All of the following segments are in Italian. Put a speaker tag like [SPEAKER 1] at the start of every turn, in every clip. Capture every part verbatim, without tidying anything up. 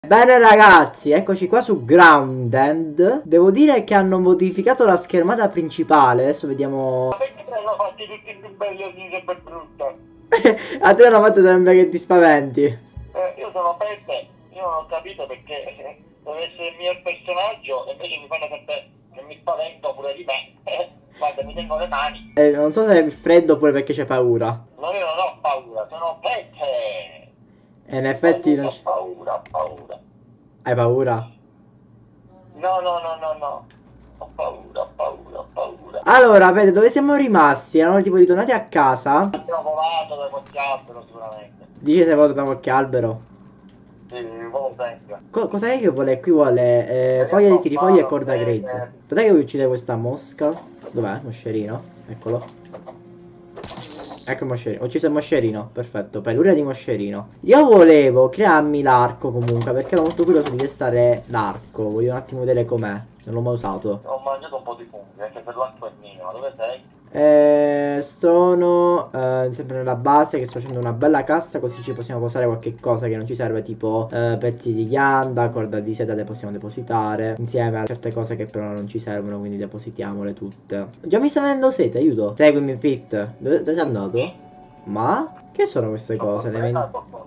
[SPEAKER 1] Bene ragazzi, eccoci qua su Grounded. Devo dire che hanno modificato la schermata principale. Adesso vediamo.
[SPEAKER 2] Ma perché te l'hanno fatti tutti più belli e sempre brutta?
[SPEAKER 1] A te hanno fatto sembra che ti spaventi.
[SPEAKER 2] Eh, io sono Peppe, io non ho capito perché eh, deve essere il mio personaggio e invece mi fanno sempre che mi spavento pure di me. Eh, guarda, mi tengo le mani.
[SPEAKER 1] Eh, non so se è freddo oppure perché c'è paura.
[SPEAKER 2] No, io non ho paura, sono Peppe.
[SPEAKER 1] E in effetti non
[SPEAKER 2] Ho
[SPEAKER 1] c-
[SPEAKER 2] paura, ho paura.
[SPEAKER 1] Hai paura?
[SPEAKER 2] No, no, no, no, no. Ho paura, ho paura, ho paura.
[SPEAKER 1] Allora, vedi, dove siamo rimasti? Erano tipo ritornati a casa.
[SPEAKER 2] Abbiamo volato da qualche albero sicuramente.
[SPEAKER 1] Dice se vado da qualche albero.
[SPEAKER 2] Sì, volo sempre.
[SPEAKER 1] Co- cos'è che vuole? Qui vuole eh, foglia di tirifoglia e corda grezza. Aspetta che vuoi uccidere questa mosca. Dov'è? Moscerino? Eccolo. Ecco il moscerino. Ho ucciso il moscerino. Perfetto. Peluria di moscerino. Io volevo crearmi l'arco comunque, perché ero molto curioso di testare l'arco. Voglio un attimo vedere com'è. Non l'ho mai usato.
[SPEAKER 2] Ho mangiato un po' di funghi, anche per l'acqua è mio. Ma dove sei?
[SPEAKER 1] Eh, sono eh, sempre nella base, che sto facendo una bella cassa, così ci possiamo posare qualche cosa che non ci serve, tipo eh, pezzi di ghianda, corda di seta le possiamo depositare insieme a certe cose che però non ci servono, quindi depositiamole tutte. Già mi sta venendo sete, aiuto. Seguimi Pete. Dove, dove sei andato? Ma? Che sono queste cose? Le men-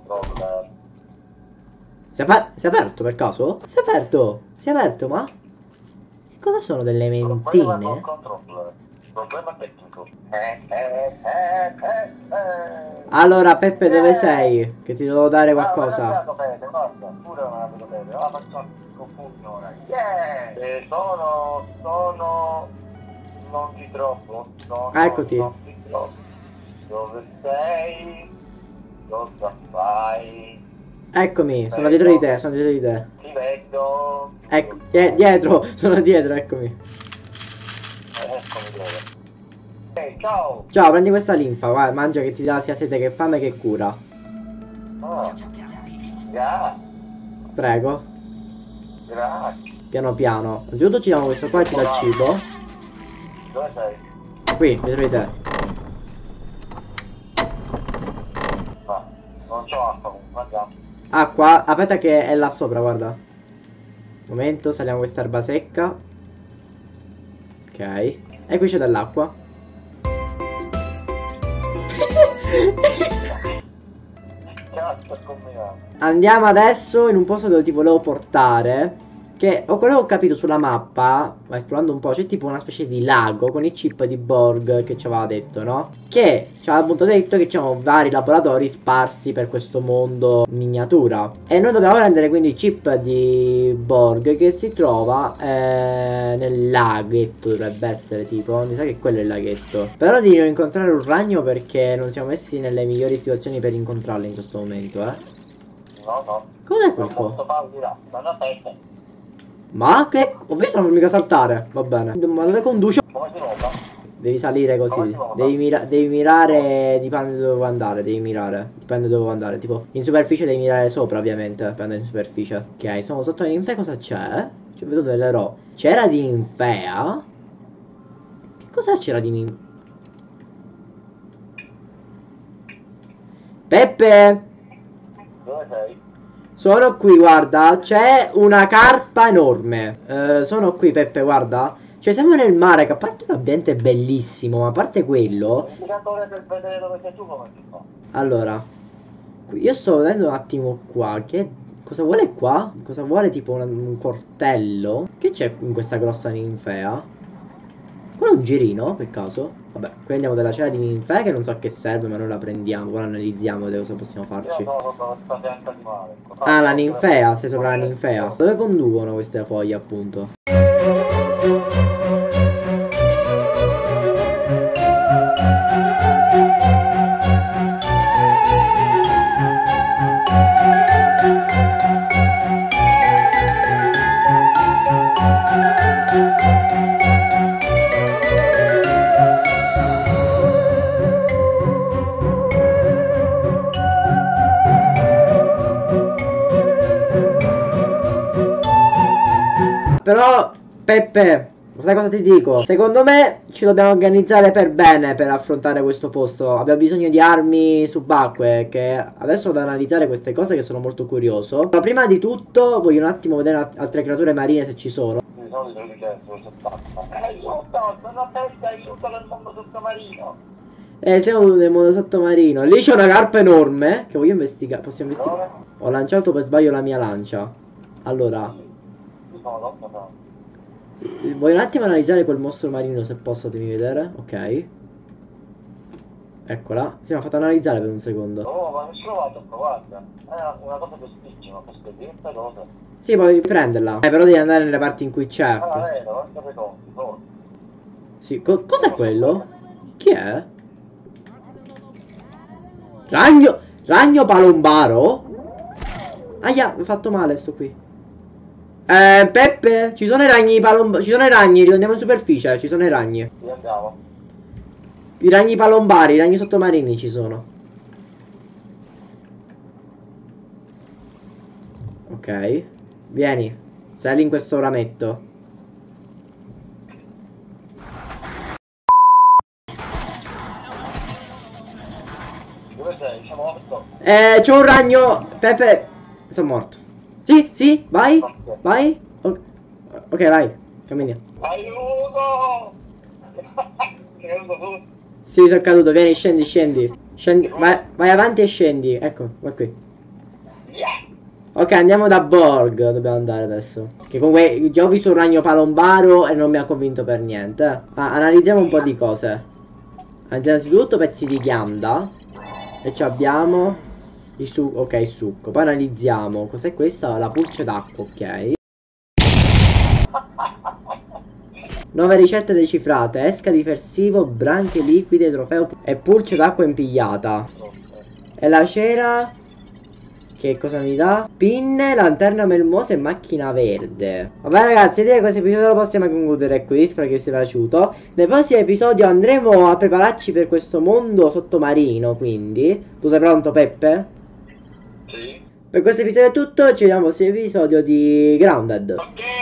[SPEAKER 1] si è, aper- si è aperto per caso? Si è aperto! Si è aperto, ma? Che cosa sono delle mentine?
[SPEAKER 2] Problema tecnico. Eh, eh, eh, eh, eh.
[SPEAKER 1] Allora Peppe, dove sei? Che ti devo dare
[SPEAKER 2] Ah,
[SPEAKER 1] qualcosa.
[SPEAKER 2] basta, pure non avevo bene. Ah, faccio confusione ora. Yeah! Eh, sono, sono, non ti trovo. Sono,
[SPEAKER 1] Eccoti.
[SPEAKER 2] Non ti trovo. Dove sei? Cosa fai?
[SPEAKER 1] Eccomi, sono dietro di te, sono dietro di te.
[SPEAKER 2] Ti vedo.
[SPEAKER 1] Ecco, die- dietro, sono dietro, eccomi.
[SPEAKER 2] Eh, eccomi dove. Ehi, ciao!
[SPEAKER 1] Ciao, prendi questa linfa, guarda, mangia che ti dà sia sete che fame che cura.
[SPEAKER 2] Ah. Grazie,
[SPEAKER 1] Prego,
[SPEAKER 2] grazie.
[SPEAKER 1] piano piano. Innanzitutto ci diamo questo qua e ci dà il cibo.
[SPEAKER 2] Dove sei?
[SPEAKER 1] Qui, dietro di te.
[SPEAKER 2] Ah, non c'ho acqua comunque, andiamo.
[SPEAKER 1] Acqua, aspetta che è là sopra, guarda. Momento, saliamo questa erba secca. Ok. E qui c'è dell'acqua.
[SPEAKER 2] Cazzo, combinato.
[SPEAKER 1] Andiamo adesso in un posto dove ti volevo portare. Che ho quello che ho capito sulla mappa, ma esplorando un po', c'è tipo una specie di lago con i chip di Borg che ci aveva detto, no? Che ci aveva appunto detto che c'erano vari laboratori sparsi per questo mondo in miniatura. E noi dobbiamo prendere quindi i chip di Borg che si trova eh, nel laghetto, dovrebbe essere tipo. Mi sa che quello è il laghetto. Però devo incontrare un ragno perché non siamo messi nelle migliori situazioni per incontrarlo in questo momento, eh.
[SPEAKER 2] No, no.
[SPEAKER 1] Cos'è quel
[SPEAKER 2] Non
[SPEAKER 1] po'?
[SPEAKER 2] posso paura, sono aperto.
[SPEAKER 1] Ma che? Ho visto non mica saltare. Va bene. Ma dove conduce?
[SPEAKER 2] Come si nota?
[SPEAKER 1] Devi salire
[SPEAKER 2] Come
[SPEAKER 1] così.
[SPEAKER 2] si nota?
[SPEAKER 1] Devi, mira devi mirare. Dipende da dove vuoi andare. Devi mirare. Dipende da dove vuoi andare. Tipo, in superficie devi mirare sopra, ovviamente. Dipende in superficie. Ok, sono sotto l'infea. Cosa c'è? Ci vedo delle ro. C'era di ninfea? Che cosa c'era di ninfea? Peppe!
[SPEAKER 2] Dove sei?
[SPEAKER 1] Sono qui, guarda, c'è una carpa enorme. Eh, sono qui, Peppe, guarda. Cioè, siamo nel mare, che a parte un ambiente bellissimo, ma a parte quello.
[SPEAKER 2] L'indicatore per vedere dove sei tu come si fa?
[SPEAKER 1] Allora, qui- io sto vedendo un attimo qua. Che cosa vuole qua? Cosa vuole tipo un, un cortello? Che c'è in questa grossa ninfea? Quello è un girino, per caso? Vabbè, qui andiamo della cera di ninfea che non so a che serve, ma noi la prendiamo. Poi la analizziamo, vedete cosa possiamo farci.
[SPEAKER 2] Io sono sopra questa pianta di mare.
[SPEAKER 1] Ah, la ninfea, sei sopra la ninfea. Dove conducono queste foglie, appunto? Però, Peppe, Sai cosa ti dico? Secondo me ci dobbiamo organizzare per bene per affrontare questo posto. Abbiamo bisogno di armi subacquee, che adesso vado ad analizzare queste cose che sono molto curioso. Ma prima di tutto voglio un attimo vedere altre creature marine se ci sono.
[SPEAKER 2] Di solito li cerco sott'acqua. Eh, aiuto, sono testa, aiuto nel mondo sottomarino.
[SPEAKER 1] Eh, siamo nel mondo sottomarino. Lì c'è una carpa enorme che voglio investigare. Possiamo investigare? Ho lanciato per sbaglio la mia lancia. Allora, voglio un attimo analizzare quel mostro marino se posso, devi vedere. Ok. Eccola. Si mi ha fatto analizzare per un secondo.
[SPEAKER 2] Oh, ma nessuno va troppo, guarda. È una cosa che spicci, ma questa è questa cosa.
[SPEAKER 1] Sì, puoi prenderla. Eh, però devi andare nelle parti in cui c'è.
[SPEAKER 2] Ah, vero, guarda le cose, forse.
[SPEAKER 1] Sì, co cos'è quello? Chi è? Ragno! Ragno palombaro? Aia, mi ho fatto male sto qui. Eh, Peppe, ci sono i ragni palombari. Ci sono i ragni, andiamo in superficie, ci sono i ragni.
[SPEAKER 2] Sì, andiamo.
[SPEAKER 1] I ragni palombari, i ragni sottomarini ci sono. Ok. Vieni, sali in questo rametto.
[SPEAKER 2] Dove sei? Siamo morto.
[SPEAKER 1] Eh, c'è un ragno. Peppe, sono morto. Sì, sì, vai, vai. O ok, vai, cammina.
[SPEAKER 2] Aiuto! Sei caduto tu?
[SPEAKER 1] Sì, sono caduto, vieni, scendi, scendi. Scendi, vai, vai avanti e scendi. Ecco, vai qui.
[SPEAKER 2] Yeah.
[SPEAKER 1] Ok, andiamo da Borg. Dobbiamo andare adesso. Che comunque già ho visto un ragno palombaro e non mi ha convinto per niente. Ah, analizziamo un po' di cose. Innanzitutto pezzi di ghianda. E ci abbiamo il succo. Ok, il succo. Poi analizziamo. Cos'è questa? La pulce d'acqua, ok. nove ricette decifrate. Esca difensivo, branche liquide, trofeo e pulce d'acqua impigliata. E la cera, che cosa mi dà? Pinne, lanterna melmosa e macchina verde. Vabbè ragazzi, direi che questo episodio lo possiamo concludere qui. Spero che vi sia piaciuto. Nel prossimo episodio andremo a prepararci per questo mondo sottomarino. Quindi, tu sei pronto Peppe?
[SPEAKER 2] Sì.
[SPEAKER 1] Per questo episodio è tutto. Ci vediamo al prossimo episodio di Grounded.
[SPEAKER 2] Ok.